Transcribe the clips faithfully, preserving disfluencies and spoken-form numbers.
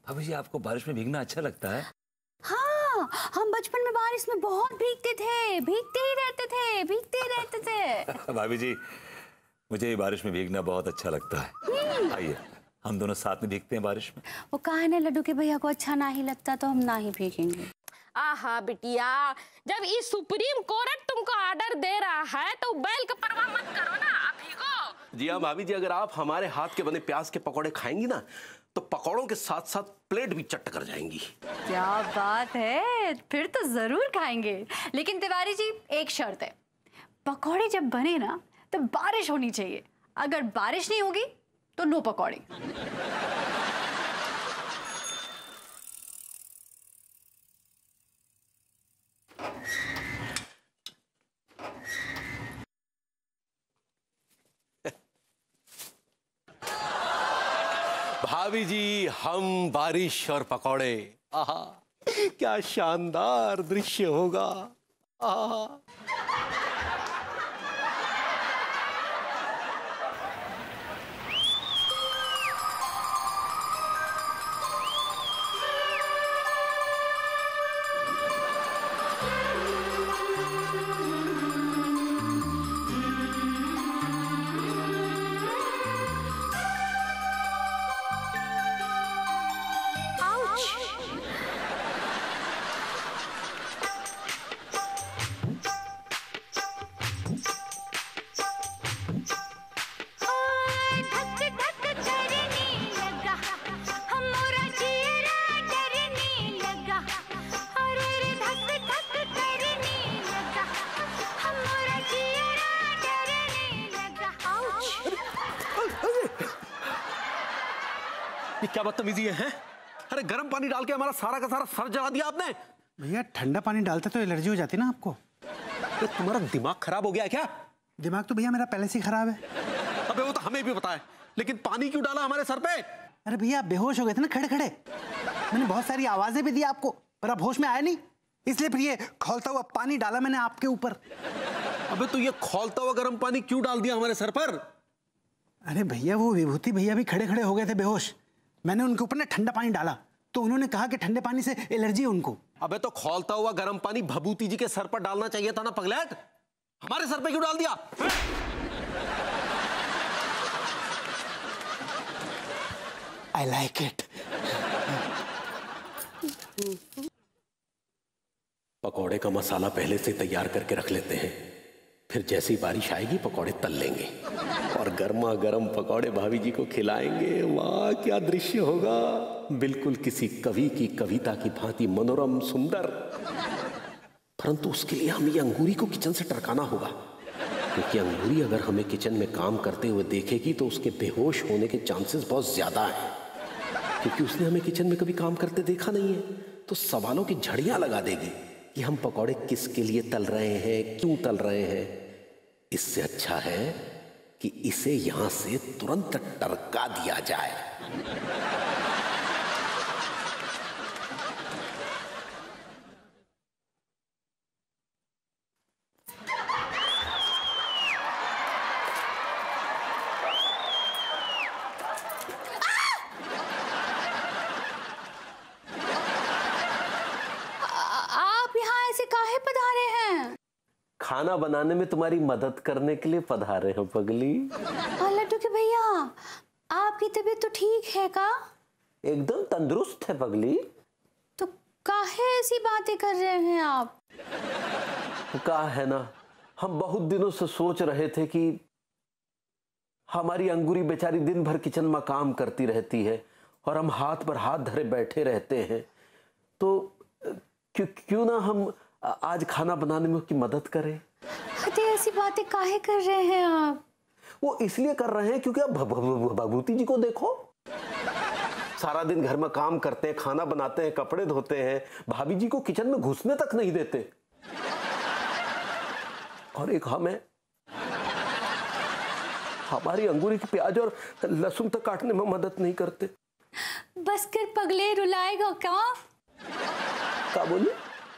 भाभी जी आपको बारिश में भीगना अच्छा लगता है? हाँ, हम बचपन में बारिश में बहुत भीगते थे, भीगते ही रहते थे, भीगते ही रहते थे। भाभी जी मुझे बारिश में भीगना बहुत अच्छा लगता है। आइए हम दोनों साथ में भीगते हैं बारिश में। वो कहा है ना लड्डू के भैया को अच्छा ना ही लगता तो हम ना ही भीगेंगे। आहा बिटिया, जब ये सुप्रीम कोर्ट तुमको ऑर्डर दे रहा है तो बैल का परवाह मत करो ना, आप भीगो। जी हाँ भाभी जी, अगर आप हमारे हाथ के बने प्याज के पकौड़े खाएंगी ना तो पकौड़ों के साथ साथ प्लेट भी चट कर जाएंगी। क्या बात है, फिर तो जरूर खाएंगे। लेकिन तिवारी जी एक शर्त है, पकौड़े जब बने ना तो बारिश होनी चाहिए। अगर बारिश नहीं होगी तो नो पकौड़े। भाभी जी हम बारिश और पकौड़े, आहा क्या शानदार दृश्य होगा। आहा ये क्या बदतमीजी है, हैं? अरे गर्म पानी डाल के हमारा सारा का सारा सर जला दिया आपने। भैया ठंडा पानी डालते तो एलर्जी हो जाती ना आपको। तो तुम्हारा दिमाग खराब हो गया है क्या? दिमाग तो भैया मेरा पहले से ही खराब है। अबे वो तो हमें भी पता है, लेकिन पानी क्यों डाला हमारे सर पे? अरे भैया आप बेहोश हो गए थे ना खड़े खड़े। मैंने बहुत सारी आवाजें भी दी आपको पर आप होश में आए नहीं, इसलिए फिर ये खौलता हुआ पानी डाला मैंने आपके ऊपर। अबे तो ये खौलता हुआ गर्म पानी क्यों डाल दिया हमारे सर पर? अरे भैया वो विभूति भैया भी खड़े खड़े हो गए थे बेहोश। मैंने उनके ऊपर ना ठंडा पानी डाला तो उन्होंने कहा कि ठंडे पानी से एलर्जी है उनको। अबे तो खौलता हुआ गर्म पानी भभूति जी के सर पर डालना चाहिए था ना पगलैट, हमारे सर पे क्यों डाल दिया? I like it. पकौड़े का मसाला पहले से तैयार करके रख लेते हैं, फिर जैसी बारिश आएगी पकौड़े तल लेंगे और गर्मा गर्म पकौड़े भाभी जी को खिलाएंगे। वाह क्या दृश्य होगा, बिल्कुल किसी कवि की कविता की भांति मनोरम सुंदर। परंतु उसके लिए हमें ये अंगूरी को किचन से टरकाना होगा, क्योंकि अंगूरी अगर हमें किचन में काम करते हुए देखेगी तो उसके बेहोश होने के चांसेस बहुत ज्यादा हैं, क्योंकि उसने हमें किचन में कभी काम करते देखा नहीं है। तो सवालों की झड़ियां लगा देगी कि हम पकौड़े किसके लिए तल रहे हैं, क्यों तल रहे हैं। इससे अच्छा है कि इसे यहां से तुरंत टरका दिया जाए। आप यहाँ ऐसे काहे पधारे हैं? खाना बनाने में तुम्हारी मदद करने के लिए पधारे हो पगली। लड्डू के भैया आपकी तबीयत तो ठीक है का? एकदम तंदुरुस्त है पगली। तो काहे ऐसी बातें कर रहे हैं आप? कहा है ना, हम बहुत दिनों से सोच रहे थे कि हमारी अंगूरी बेचारी दिन भर किचन में काम करती रहती है और हम हाथ पर हाथ धरे बैठे रहते हैं, तो क्यों क्यों ना हम आज खाना बनाने में उसकी मदद करें। अरे ऐसी बातें काहे कर रहे हैं आप? वो इसलिए कर रहे हैं क्योंकि अब भभूति जी को देखो, सारा दिन घर में काम करते हैं, खाना बनाते हैं, कपड़े धोते हैं, भाभी जी को किचन में घुसने तक नहीं देते। और एक हम है, हमारी अंगूरी की प्याज और लहसुन तक काटने में मदद नहीं करते। बस कर पगले, रुलाएगा क्या? क्या बोली?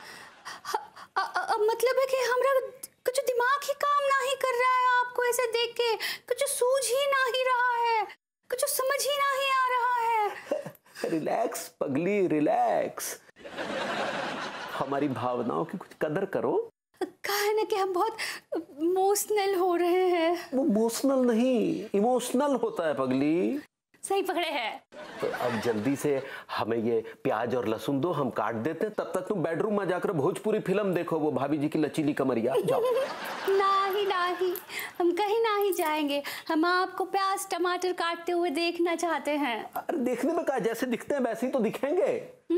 मतलब है कि हमरा कुछ दिमाग ही काम ना ही कर रहा है, आपको ऐसे देख के कुछ सूझ ही ना ही रहा है, कुछ समझ ही ना ही आ रहा है। रिलैक्स पगली, रिलैक्स। हमारी भावनाओं की कुछ कदर करो। कहा ना कि हम बहुत इमोशनल हो रहे हैं। वो इमोशनल नहीं, इमोशनल होता है पगली। सही पकड़े हैं। तो अब जल्दी से हमें ये प्याज और लहसुन दो, हम काट देते हैं। तब तक तुम बेडरूम में जाकर भोजपुरी फिल्म देखो, वो भाभी जी की लचीली कमरिया। जाओ। नहीं नहीं, हम कहीं नहीं जाएंगे। हम आपको प्याज टमाटर काटते हुए देखना चाहते हैं। अरे देखने में क्या, जैसे दिखते हैं वैसे ही तो दिखेंगे।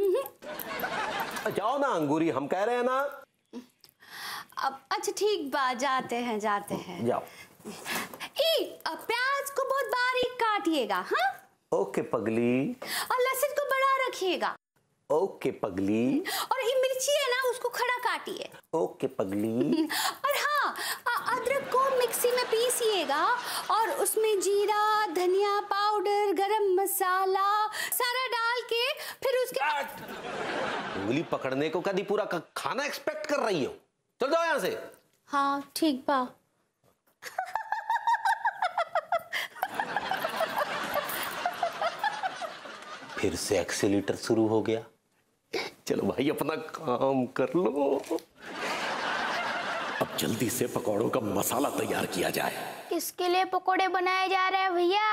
जाओ ना अंगूरी, हम कह रहे हैं ना। अब अच्छा ठीक बात, जाते हैं जाते हैं। जाओ। ई, अब प्याज को बहुत बारीक काटिएगा। हाँ ओके पगली। और लहसुन को बड़ा रखिएगा। ओके पगली। और ये मिर्ची है ना, उसको खड़ा काटिए। ओके पगली। और हाँ, अ- अदरक को मिक्सी में पीसिएगा और उसमें जीरा, धनिया पाउडर, गरम मसाला सारा डाल के फिर उसके उंगली पकड़ने को कभी पूरा ख- खाना एक्सपेक्ट कर रही हो? चल जाओ यहाँ से। हाँ ठीक बा। फिर से एक्सीलेटर शुरू हो गया। चलो भाई अपना काम कर लो। अब जल्दी से पकौड़ों का मसाला तैयार किया जाए। किसके लिए पकोड़े बनाए जा रहे हैं भैया?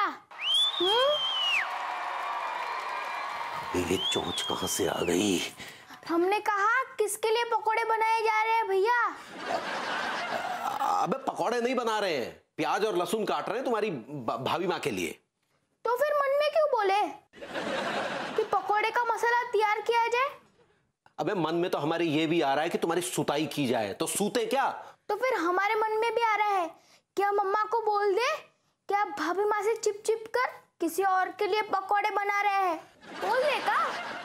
ये चोंच कहाँ से आ गई? हमने कहा किसके लिए पकोड़े बनाए जा रहे हैं भैया? अबे पकौड़े नहीं बना रहे हैं, प्याज और लहसुन काट रहे हैं तुम्हारी भाभी माँ के लिए। तो फिर मन में क्यों बोले कि पकोड़े का मसाला तैयार किया जाए? अबे मन में तो हमारे ये भी आ रहा है कि तुम्हारी सुताई की जाए, तो सूते क्या? तो फिर हमारे मन में भी आ रहा है कि हम मम्मा को बोल दे कि आप भाभी माँ से चिप चिप कर किसी और के लिए पकोड़े बना रहे हैं। बोल दे का?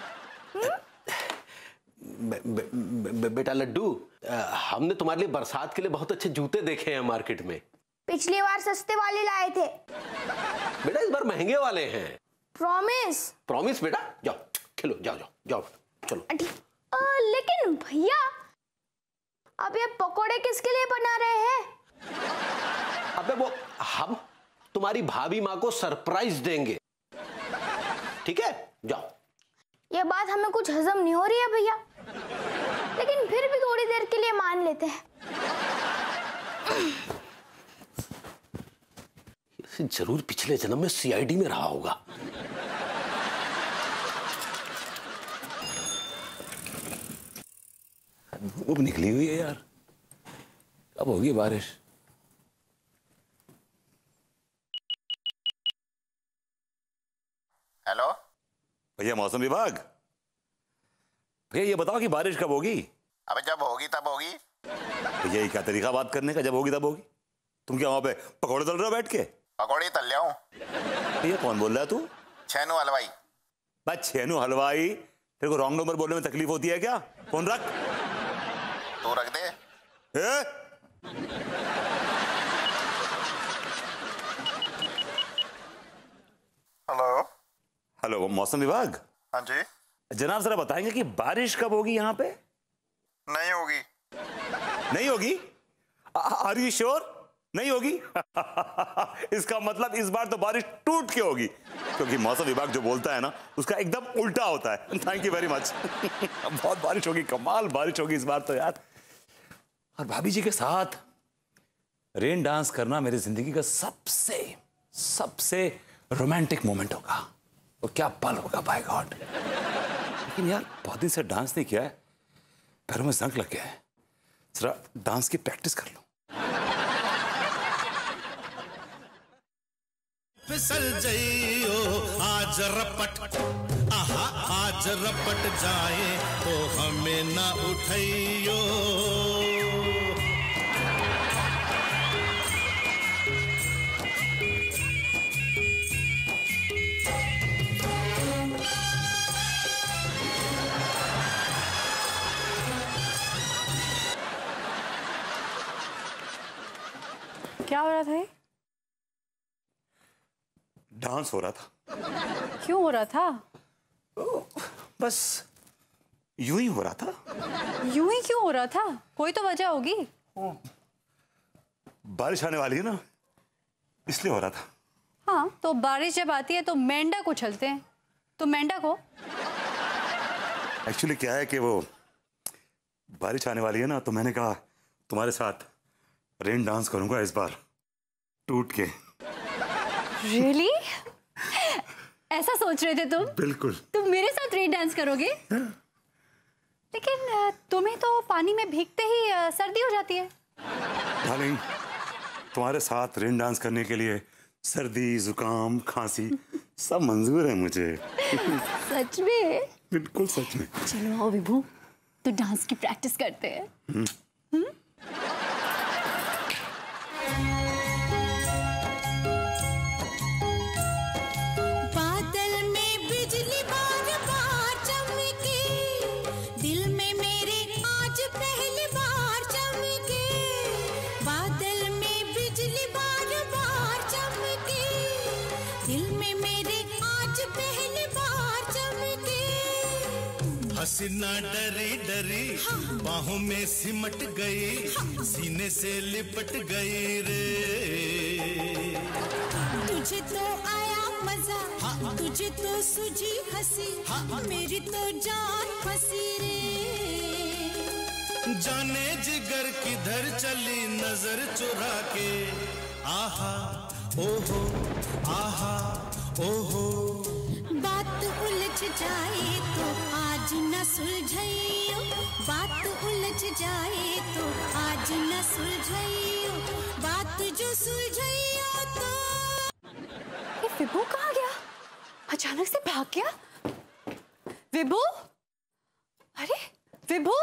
बे, बे, बे, बेटा लड्डू, हमने तुम्हारे लिए बरसात के लिए बहुत अच्छे जूते देखे हैं मार्केट में। पिछली बार सस्ते वाले लाए थे। बेटा इस बार महंगे वाले हैं। प्रॉमिस। प्रॉमिस बेटा, जाओ खेलो, जाओ जाओ जाओ चलो। आ, लेकिन भैया अब ये पकोड़े किसके लिए बना रहे हैं? अबे वो हम तुम्हारी भाभी माँ को सरप्राइज देंगे, ठीक है? जाओ। ये बात हमें कुछ हजम नहीं हो रही है भैया, लेकिन फिर भी थोड़ी देर के लिए मान लेते हैं। जरूर पिछले जन्म में सीआईडी में रहा होगा। धूप निकली हुई है यार, कब होगी बारिश? हेलो भैया मौसम विभाग, भैया ये बताओ कि बारिश कब होगी? अबे जब होगी तब होगी। भैया ये क्या तरीका बात करने का, जब होगी तब होगी? तुम क्या वहां पे पकौड़े तल रहे हो बैठ के? पकौड़ी तल लिया हूं। भैया कौन बोल रहा है तू? छेनू हलवाई। बस छेनू हलवाई, तेरे को रॉन्ग नंबर बोलने में तकलीफ होती है क्या? फोन रख। तू रख दे। ए? हेलो। हेलो मौसम विभाग। हाँ जी। जनाब जरा बताएंगे कि बारिश कब होगी यहाँ पे? नहीं होगी। नहीं होगी? Are you sure? नहीं होगी? इसका मतलब इस बार तो बारिश टूट के होगी, क्योंकि मौसम विभाग जो बोलता है ना उसका एकदम उल्टा होता है। Thank you very much. बहुत बारिश होगी, कमाल बारिश होगी इस बार तो यार। और भाभी जी के साथ रेन डांस करना मेरी जिंदगी का सबसे सबसे रोमांटिक मोमेंट होगा। वो क्या पल होगा बाय गॉड। लेकिन यार बहुत दिन से डांस नहीं किया है, पैरों में जंग लग गया है, जरा डांस की प्रैक्टिस कर लो। फिसल जाइयो आज रपट, आहा आज रपट जाए तो हमें ना उठाइयो। क्या हो रहा था ये? डांस हो रहा था। क्यों हो रहा था? बस यूं ही हो रहा था। यूं ही क्यों हो रहा था? कोई तो वजह होगी। बारिश आने वाली है ना, इसलिए हो रहा था। हाँ तो बारिश जब आती है तो मेंढक उछलते हैं, तुम मेंढक हो? एक्चुअली क्या है कि वो बारिश आने वाली है ना, तो मैंने कहा तुम्हारे साथ रेन डांस करूंगा इस बार टूट के। रियली? ऐसा सोच रहे थे तुम? बिल्कुल। तुम मेरे साथ रेन डांस करोगे? लेकिन अ, तुम्हें तो पानी में भीगते ही अ, सर्दी हो जाती है। डार्लिंग, तुम्हारे साथ रेन डांस करने के लिए सर्दी, जुकाम, खांसी सब मंजूर है मुझे। सच में? बिल्कुल सच में। चलो आओ विभू, तो डांस की प्रैक्टिस करते हैं। हम्म। हम्म? बादल में बिजली बार बार चमके, दिल में मेरे आज पहली बार चमके। बादल में बिजली बार बार चमके, दिल में मेरे आज पहली बार चमके। हसीना डरी डरी बाहों में सिमट गई, सीने से लिपट गई रे। तुझे तो आया मजा, तुझे तो सूझी हंसी, मेरी तो जान फंसी रे। जाने जिगर किधर चली नजर चुरा के, आहा ओहो आहा ओहो। बात उलझ जाए तो आज न सुलझाइयो, बात उलझ जाए तो आज न सुलझाइयो, बात जो सुलझाइयो तो। ये विभू कहाँ गया? अचानक से भाग गया। विभू? अरे विभू?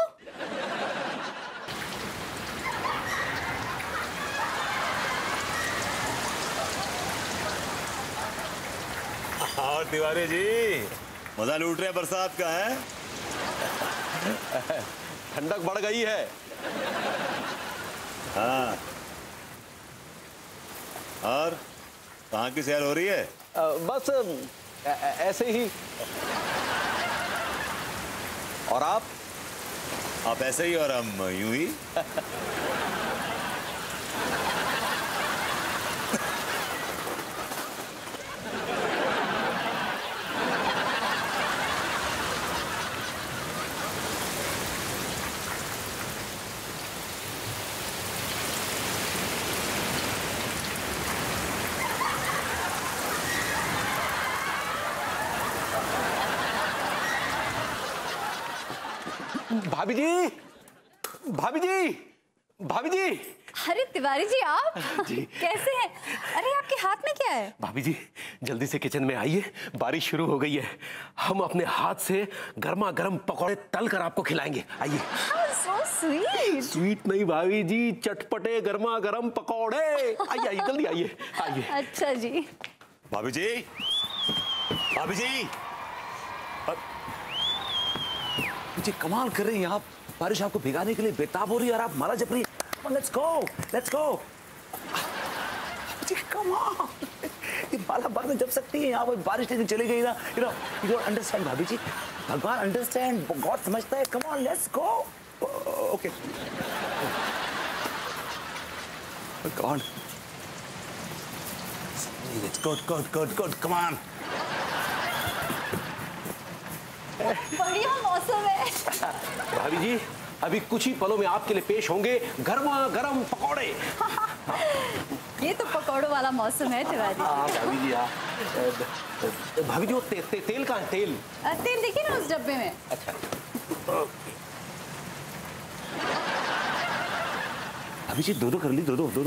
और तिवारी जी मजा लूट रहे हैं बरसात का, है? ठंडक बढ़ गई है। हाँ। और कहाँ की सैर हो रही है? आ, बस ऐ- ऐ- ऐसे ही। और आप? आप ऐसे ही और हम यूं ही। भाभी जी, भाभी जी, भाभी जी। अरे तिवारी जी आप जी। कैसे हैं? अरे आपके हाथ में क्या है? भाभी जी जल्दी से किचन में आइए, बारिश शुरू हो गई है। हम अपने हाथ से गर्मा गर्म पकौड़े तल कर आपको खिलाएंगे। आइए। So sweet. स्वीट नहीं भाभी जी, चटपटे गर्मा गर्म पकौड़े। आइए आइए जल्दी आइए आइए। अच्छा जी। भाभी जी, भाभी जी, मुझे कमाल कर रही हैं आप। बारिश आपको भिगाने के लिए बेताब हो रही है और आप माला जप रही हैं। Let's go, let's go. मुझे कमाल, ये माला बाद में जप सकती है। यहाँ पर बारिश लेकिन चली गई ना, you know you don't understand भाभी जी। भगवान अंडरस्टैंड, गॉड समझता है। Come on, let's go. Okay god, it's good good good good, come on. बढ़िया मौसम है। भाभी जी अभी कुछ ही पलों में आपके लिए पेश होंगे गर्मा गर्म पकौड़े। ये तो पकौड़ों वाला मौसम है तिवारी। हाँ भाभी जी, हाँ। भाभी जी वो ते, ते, तेल कहाँ है? तेल अ, तेल देखिए ना उस डब्बे में। अच्छा। भाभी जी दो दो कर ली, दो दो दो दो।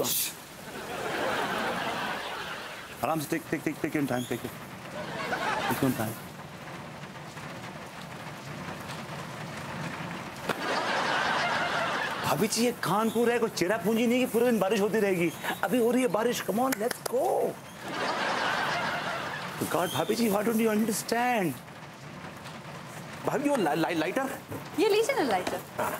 आराम से, take take take take your time, take take your time. भाभी जी ये कानपुर है, कोई चेरा पूंजी नहीं कि पूरे दिन बारिश होती रहेगी। अभी हो रही है बारिश। Come on, let's go. God भाभी जी, व्हाट डोंट यू अंडरस्टैंड? भाभी जी वो ला, ला, लाइटर। ये लीजिए ना लाइटर।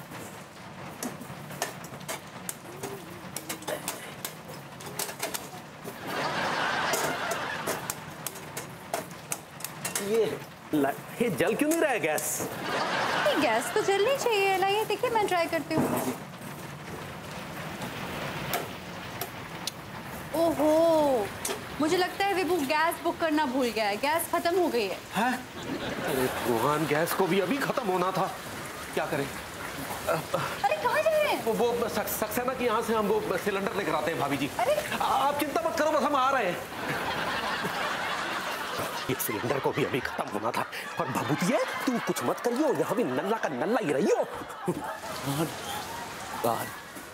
ये ला, ये जल क्यों नहीं रहा है गैस? ये गैस तो जलनी चाहिए। लाइए देखिए, मैं ट्राई करती हूँ। ओहो, मुझे लगता है विभू गैस बुक करना भूल गया है, गैस खत्म हो गई है। हैं? अरे भगवान, गैस को भी अभी खत्म होना था, क्या करें? अरे कहाँ जा रहे हैं? वो, वो सक, सक्सेना के यहाँ से हम वो सिलेंडर लेकर आते हैं भाभी जी। अरे आप चिंता मत करो, बस हम आ रहे हैं। ये सिलेंडर को भी अभी खत्म होना था, पर भभूति है तू कुछ मत करियो, यहाँ भी नल्ला का नल्ला ही रहियो। God.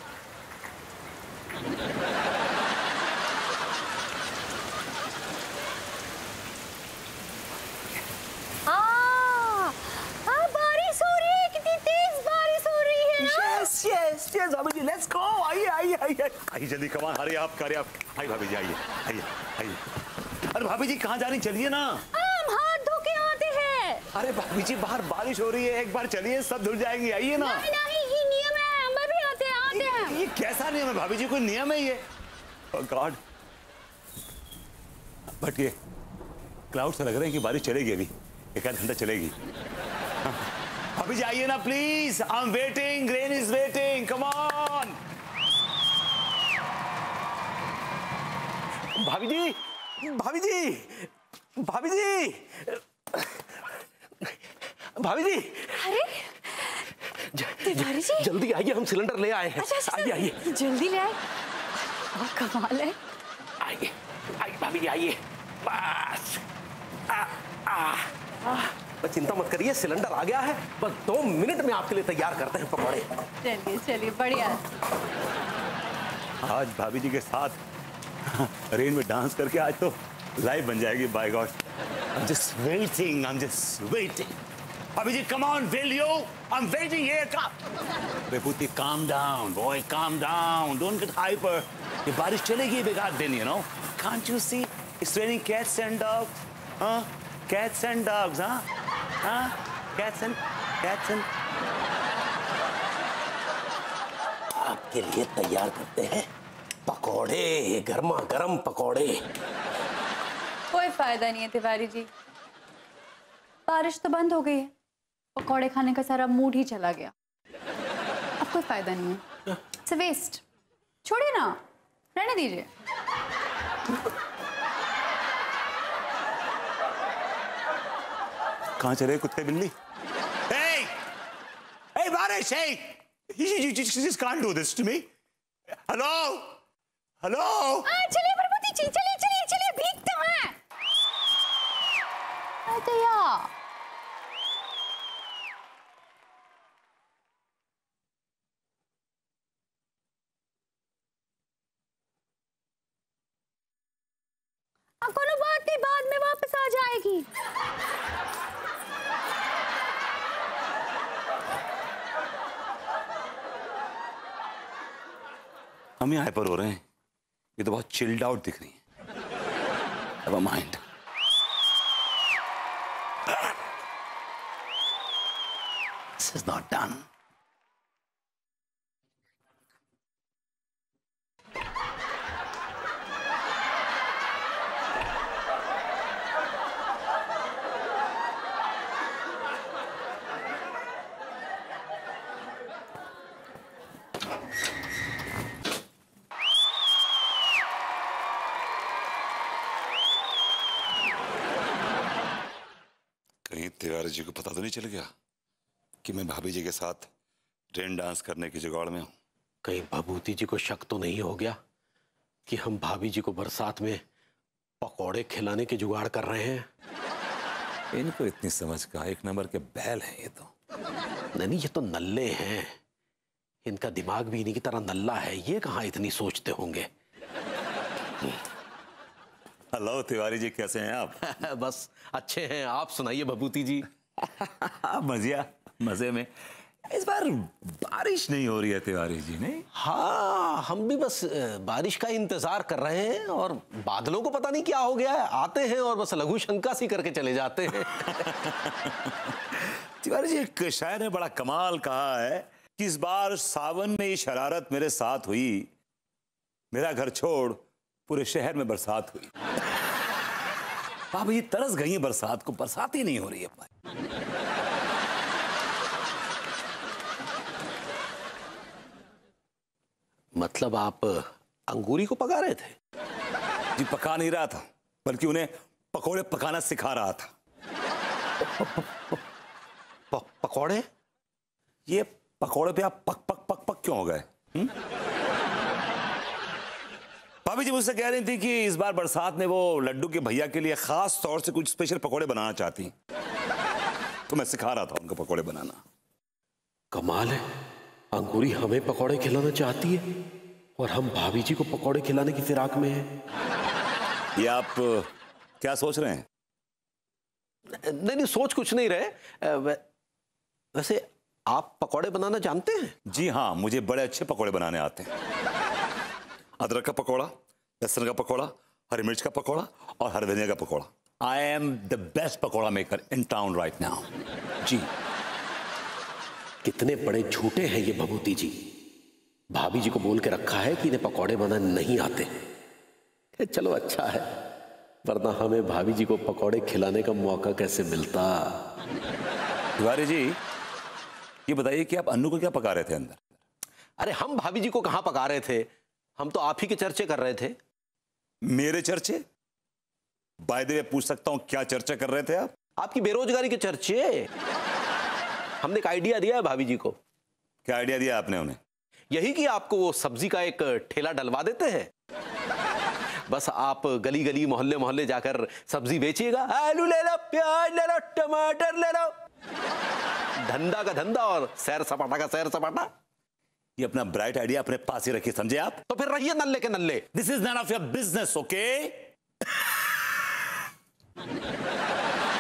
बारिश हो रही है, कितनी तेज बारिश हो रही है। Yes, yes, yes, भाभी जी, let's go. आइए, आइए, आइए, आइए जल्दी, कमान, हरी आप, करे आप, आइए भाभी जी, आइए, आइए, आइए। अरे भाभी जी कहाँ जा रही, चलिए ना। हम हाथ धो के आते हैं। अरे भाभी जी बाहर बारिश हो रही है, एक बार चलिए, सब धुल जाएंगे, आइए ना। नहीं नहीं, ये नियम है, हम भी आते हैं, आते ये, हैं। ये कैसा नियम है भाभी जी, कोई नियम है ये? oh God. बट ये क्लाउड से लग रहे हैं कि बारिश चलेगी, अभी एक आध घंटा चलेगी। हाँ। भाभी जी आइए ना please, I am waiting, rain is waiting, come on. भाभी जी, भाभी जी, भाभी जी, भाभी जी। अरे तिवारी जी, जल्दी आइए, हम सिलेंडर ले आए हैं। अच्छा, अच्छा, आइए आइए, जल्दी ले आए। कमाल है। आइए आइए भाभी जी, आइए बस। आ, आ, आ, बस चिंता मत करिए, सिलेंडर आ गया है, बस दो मिनट में आपके लिए तैयार करते हैं पकौड़े। चलिए चलिए, बढ़िया। आज भाभी जी के साथ रेन में डांस करके आज तो लाइव बन जाएगी, by god. I am just waiting, I am just waiting. भाभी जी come on, will you, I am waiting here, come. Vibhuti calm down boy, calm down, don't get hyper. ये बारिश चलेगी बेकार दिन, you know, can't you see it's raining cats and dogs, हाँ, cats and dogs, हाँ हाँ, कैट्स एंड कैट्स एंड। आपके लिए तैयार करते हैं पकौड़े, गर्मा गर्म पकौड़े। कोई फायदा नहीं है तिवारी जी, बारिश तो बंद हो गई है, पकौड़े खाने का सारा मूड ही चला गया। अब कोई फायदा नहीं है, इट्स वेस्ट। छोड़िए ना, रहने दीजिए। कहाँ चले कुत्ते बिल्ली? Hey! Hey, बारिश, hey! You, you, you just can't do this to me. Hello? Hello? चलिए प्रभुति जी, चलिए चलिए चलिए, भीगते हैं। अरे यार, अब कोनो बात नहीं, बाद में वापस आ जाएगी। हम यहाँ हाइपर हो रहे हैं, ये तो बहुत चिल्ड आउट दिख रही है। Never mind. This is not done. कहीं तिवारी जी को पता तो नहीं चल गया कि मैं भाभी जी के साथ रेन डांस करने की जुगाड़ में हूँ? कहीं भभूति जी को शक तो नहीं हो गया कि हम भाभी जी को बरसात में पकौड़े खिलाने की जुगाड़ कर रहे हैं? इनको इतनी समझ का, एक नंबर के बैल हैं ये तो। नहीं, ये तो नल्ले हैं, इनका दिमाग भी इन्हीं की तरह नल्ला है, ये कहाँ इतनी सोचते होंगे। हेलो तिवारी जी, कैसे हैं आप? बस अच्छे हैं, आप सुनाइए भभूति जी। मजिया, मजे में। इस बार बारिश नहीं हो रही है तिवारी जी, नहीं? हाँ, हम भी बस बारिश का इंतजार कर रहे हैं, और बादलों को पता नहीं क्या हो गया है, आते हैं और बस लघु शंका सी करके चले जाते हैं। तिवारी जी, एक शायर ने बड़ा कमाल कहा है कि इस बार सावन में ये शरारत मेरे साथ हुई, मेरा घर छोड़ पूरे शहर में बरसात हुई। आप ये तरस गई है बरसात को, बरसात ही नहीं हो रही है। मतलब आप अंगूरी को पका रहे थे? जी पका नहीं रहा था, बल्कि उन्हें पकोड़े पकाना सिखा रहा था। प, पकौड़े? ये पकोड़े पे आप पक पक पक पक क्यों हो गए? भाभी जी मुझसे कह रही थी कि इस बार बरसात में वो लड्डू के भैया के लिए खास तौर से कुछ स्पेशल पकोड़े बनाना चाहती, तो मैं सिखा रहा था उनको पकोड़े बनाना। कमाल है, अंकुरी हमें पकोड़े खिलाना चाहती है और हम भाभी जी को पकोड़े खिलाने की फिराक में हैं। ये आप क्या सोच रहे हैं? नहीं नहीं, सोच कुछ नहीं रहे। वैसे आप पकोड़े बनाना जानते हैं? जी हाँ, मुझे बड़े अच्छे पकोड़े बनाने आते हैं। अदरक का पकोड़ा, लहसुन का पकोड़ा, हरी मिर्च का पकोड़ा और हरी धनिया का pakora. I am the best pakora maker in town right now. जी। कितने बड़े झूठे हैं ये भभूति जी। भाभी जी को बोल के रखा है कि इन्हें पकोड़े बनाने नहीं आते। चलो अच्छा है, वरना हमें भाभी जी को पकोड़े खिलाने का मौका कैसे मिलता। तिवारी जी ये बताइए कि आप अन्नू को क्या पका रहे थे अंदर? अरे हम भाभी जी को कहां पका रहे थे, हम तो आप ही के चर्चे कर रहे थे। मेरे चर्चे? बाय द वे पूछ सकता हूं क्या चर्चा कर रहे थे आप? आपकी बेरोजगारी के चर्चे। हमने एक आइडिया दिया है भाभी जी को। क्या आइडिया दिया आपने उन्हें? यही कि आपको वो सब्जी का एक ठेला डलवा देते हैं, बस आप गली गली मोहल्ले मोहल्ले जाकर सब्जी बेचिएगा। आलू ले लो, प्याज ले लो, टमाटर ले लो। धंधा का धंधा और सैर सपाटा का सैर सपाटा। ये अपना ब्राइट आइडिया अपने पास ही रखिए, समझे आप? तो फिर रहिए नल्ले के नल्ले। This is none of your business, okay?